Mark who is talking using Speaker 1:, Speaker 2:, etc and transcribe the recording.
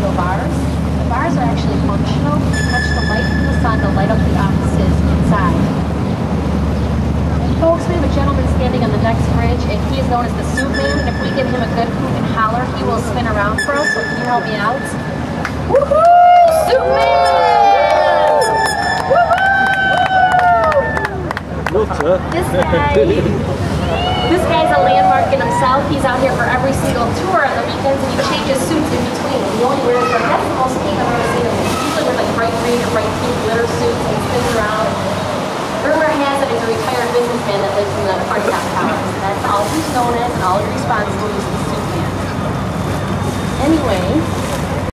Speaker 1: steel bars. The bars are actually functional. They catch the light from the sun to light up the offices inside. And folks, we have a gentleman standing on the next bridge, and he is known as the Suit Man. And if we give him a good hoot and holler, he will spin around for us. So can you help me out? Woohoo! Suit Man! This guy's a landmark in himself. He's out here for every single tour on the weekends, and he changes suits in between. He only wears like, that's the most pink I've ever seen him. He usually wears like bright green or bright pink glitter suits, and he spins around. Rumor has it he's a retired businessman that lives in the Party Top Towers. And that's all he's known as, and all he responds to is the Suit Man. Anyway,